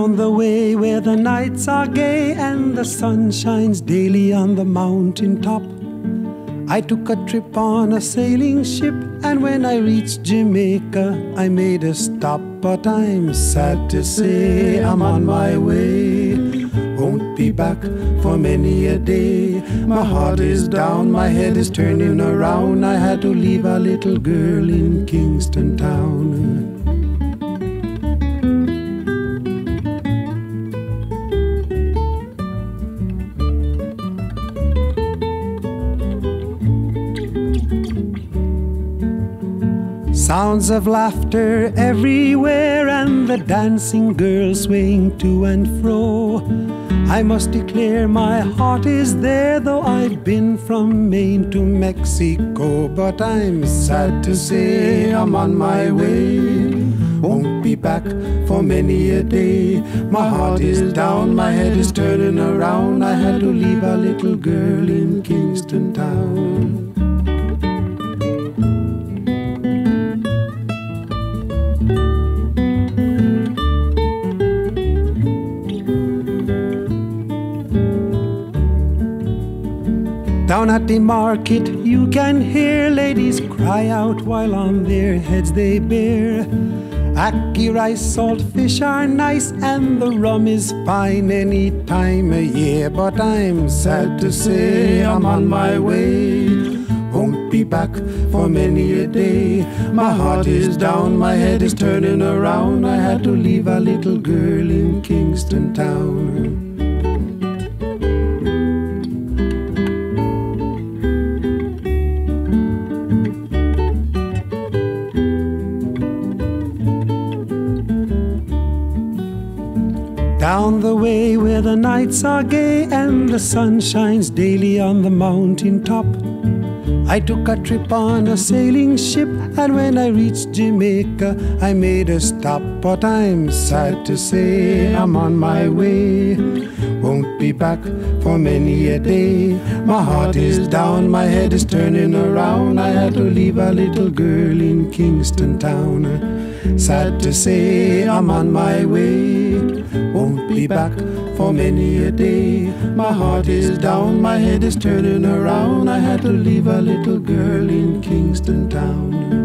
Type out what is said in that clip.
Down the way where the nights are gay and the sun shines daily on the mountain top, I took a trip on a sailing ship, and when I reached Jamaica, I made a stop. But I'm sad to say I'm on my way, won't be back for many a day. My heart is down, my head is turning around. I had to leave a little girl in Kingston town. Sounds of laughter everywhere, and the dancing girls swaying to and fro. I must declare my heart is there, though I've been from Maine to Mexico. But I'm sad to say I'm on my way, won't be back for many a day. My heart is down, my head is turning around. I had to leave a little girl in Kingston town. Down at the market you can hear ladies cry out while on their heads they bear. Ackee rice, salt fish are nice, and the rum is fine any time of year. But I'm sad to say I'm on my way, won't be back for many a day. My heart is down, my head is turning around. I had to leave a little girl in Kingston town. Down the way where the nights are gay and the sun shines daily on the mountain top, I took a trip on a sailing ship, and when I reached Jamaica, I made a stop. But I'm sad to say I'm on my way, won't be back for many a day. My heart is down, my head is turning around. I had to leave a little girl in Kingston town. Sad to say I'm on my way, won't be back for many a day. My heart is down, my head is turning around. I had to leave a little girl in Kingston town.